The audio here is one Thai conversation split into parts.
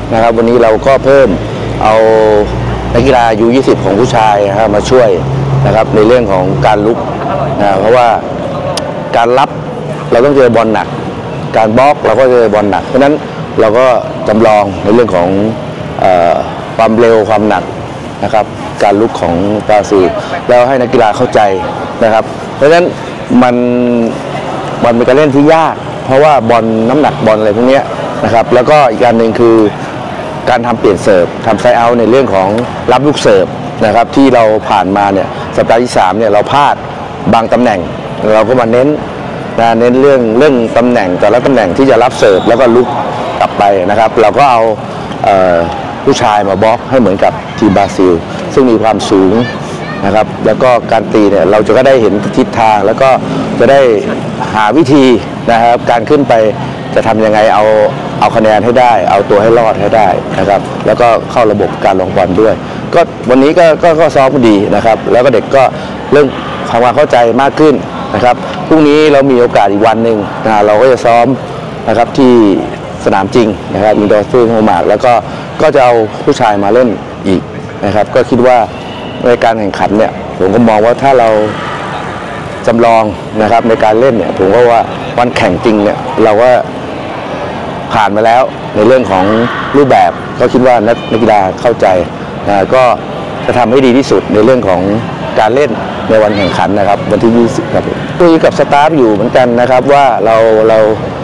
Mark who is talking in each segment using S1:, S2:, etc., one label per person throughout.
S1: นะครับวันนี้เราก็เพิ่มเอานักกีฬาU20ของผู้ชายนะครับมาช่วยนะครับในเรื่องของการลุกเพราะว่าการรับเราต้องเจอบอลหนักการบล็อกเราก็เจอบอลหนักเพราะฉะนั้นเราก็จำลองในเรื่องของความเร็วความหนักนะครับการลุกของบราซิลแล้วให้นักกีฬาเข้าใจนะครับเพราะฉะนั้นมันเป็นการเล่นที่ยากเพราะว่าบอลน้ำหนักบอลอะไรพวกนี้นะครับแล้วก็อีกการหนึ่งคือการทำเปลี่ยนเสิร์ฟทำไซด์เอาท์ในเรื่องของรับลูกเสิร์ฟนะครับที่เราผ่านมาเนี่ยสัปดาห์ที่3เนี่ยเราพลาดบางตำแหน่งเราก็มาเน้นเรื่องตำแหน่งแต่ละตำแหน่งที่จะรับเสิร์ฟแล้วก็ลุกกลับไปนะครับเราก็เอาผู้ชายมาบล็อกให้เหมือนกับทีมบราซิลซึ่งมีความสูงนะครับแล้วก็การตีเนี่ยเราจะก็ได้เห็นทิศทางแล้วก็จะได้หาวิธีนะครับการขึ้นไปจะทำยังไงเอาคะแนนให้ได้เอาตัวให้รอดให้ได้นะครับแล้วก็เข้าระบบการลงบอลด้วยก็วันนี้ก็ซ้อมดีนะครับแล้วก็เด็กก็เริ่มทำความเข้าใจมากขึ้นนะครับพรุ่งนี้เรามีโอกาสอีกวันหนึ่งเราก็จะซ้อมนะครับที่สนามจริงนะครับอินดอร์ฟิลด์โฮมากแล้วก็จะเอาผู้ชายมาเล่นอีกนะครับก็คิดว่าในการแข่งขันเนี่ยผมก็มองว่าถ้าเราจำลองนะครับในการเล่นเนี่ยผมก็ว่าวันแข่งจริงเนี่ยเราก็ผ่านมาแล้วในเรื่องของรูปแบบก็คิดว่านักกีฬาเข้าใจก็จะทำให้ดีที่สุดในเรื่องของการเล่นในวันแข่งขันนะครับวันที่20ครับคุยกับสตาฟอยู่เหมือนกันนะครับว่าเรา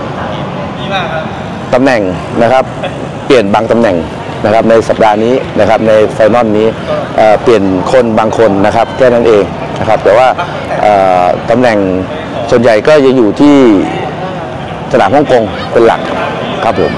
S1: ตำแหน่งนะครับเปลี่ยนบางตำแหน่งนะครับในสัปดาห์นี้นะครับในไฟนอลนี้เปลี่ยนคนบางคนนะครับแค่นั้นเองนะครับแต่ว่าตำแหน่งส่วนใหญ่ก็จะอยู่ที่สนามฮ่องกงเป็นหลักครับผม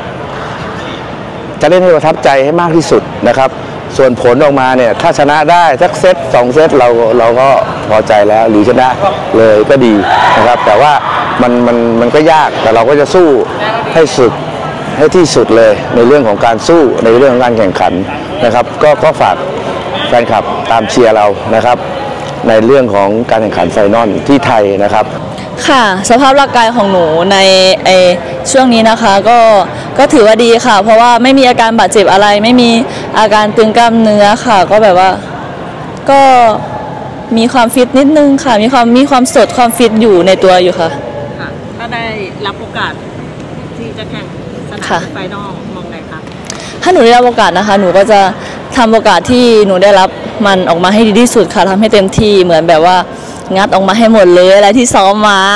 S1: จะเล่นให้ประทับใจให้มากที่สุดนะครับส่วนผลออกมาเนี่ยถ้าชนะได้สักเซต2 เซตเราก็พอใจแล้วหรือชนะเลยก็ดีนะครับแต่ว่ามันก็ยากแต่เราก็จะสู้ให้สุดให้ที่สุดเลยในเรื่องของการสู้ในเรื่องของการแข่งขันนะครับก็ฝากแฟนคลับตามเชียร์เรานะครับในเรื่องของการแข่งขันไฟนอลที่ไทยนะครับ
S2: ค่ะสภาพร่างกายของหนูในช่วงนี้นะคะก็ถือว่าดีค่ะเพราะว่าไม่มีอาการบาดเจ็บอะไรไม่มีอาการตึงกล้ามเนื้อค่ะก็แบบว่าก็มีความฟิตนิดนึงค่ะมีความสดความฟิตอยู่ในตัวอยู่ค่ะ
S3: ถ้าได้รับโอกาสที่จะแข่งสนามไฟนอลมองไงคะ
S2: ถ้าหนูได้รับโอกาสนะคะหนูก็จะทำโอกาสที่หนูได้รับมันออกมาให้ดีที่สุดค่ะทำให้เต็มที่เหมือนแบบว่างัดออกมาให้หมดเลยอะไรที่ซ้อมมา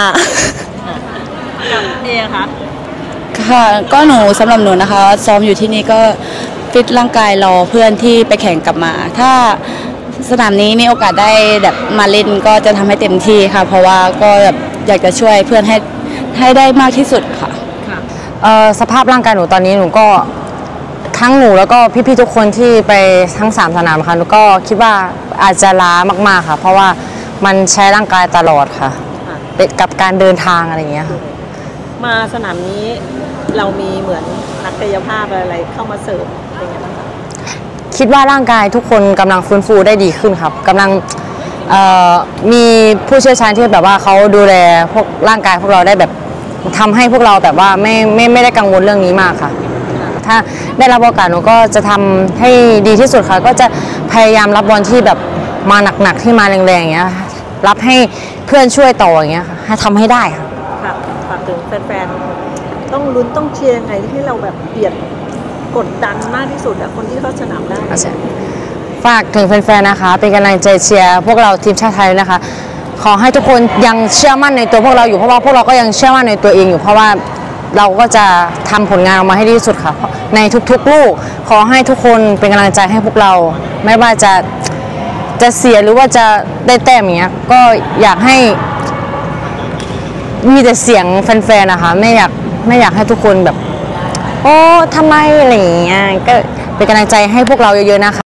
S3: เอคะ
S4: ค่ะก็หนูสำหรับหนูนะคะซ้อมอยู่ที่นี่ก็ฟิตร่างกายรอเพื่อนที่ไปแข่งกลับมาถ้าสนามนี้มีโอกาสได้แบบมาเล่นก็จะทำให้เต็มที่ค่ะเพราะว่าก็แบบอยากจะช่วยเพื่อนให้ได้มากที่สุดค่ะ
S5: สภาพร่างกายหนูตอนนี้หนูก็ทั้งหนูแล้วก็พี่ๆทุกคนที่ไปทั้ง3 สนามค่ะหนูก็คิดว่าอาจจะล้ามากๆค่ะเพราะว่ามันใช้ร่างกายตลอดค่ะกับการเดินทางอะไรอย่างเงี้ยค่ะ
S3: มาสนามนี้เรามีเหมือนนักกายภาพอะไรเข้ามาเสริมเป็นไงบ้างคะ
S5: คิดว่าร่างกายทุกคนกำลังฟื้นฟูได้ดีขึ้นครับกำลังมีผู้เชี่ยวชาญที่แบบว่าเขาดูแลพวกร่างกายพวกเราได้แบบทำให้พวกเราแบบว่าไม่ได้กังวลเรื่องนี้มากค่ะถ้าได้รับโอกาสหนูก็จะทำให้ดีที่สุดค่ะก็จะพยายามรับบอลที่แบบมาหนักๆที่มาแรงๆอย่างเงี้ยรับให้เพื่อนช่วยต่ออย่างเงี้ยค่ะทำให้ได้ค่ะ
S3: ฝากถึงแฟนๆต้องลุ้นต้องเชียร์ยังไงที่เราแบบเปลี่ยนกดดันมากที่สุดอะคนที่เข้าสนามได้
S5: ฝากถึงแฟนๆนะคะเป็นกำลังใจเชียร์พวกเราทีมชาติไทยนะคะขอให้ทุกคนยังเชื่อมั่นในตัวพวกเราอยู่เพราะว่าพวกเราก็ยังเชื่อมั่นในตัวเองอยู่เพราะว่าเราก็จะทำผลงานออกมาให้ดีที่สุดค่ะในทุกๆลูกขอให้ทุกคนเป็นกำลังใจให้พวกเราไม่ว่าจะเสียหรือว่าจะได้แต้มอย่างเงี้ยก็อยากให้มีแต่เสียงแฟนๆนะคะไม่อยากให้ทุกคนแบบโอ้ทำไมอะไรอย่างเงี้ยก็เป็นกำลังใจให้พวกเราเยอะๆนะคะ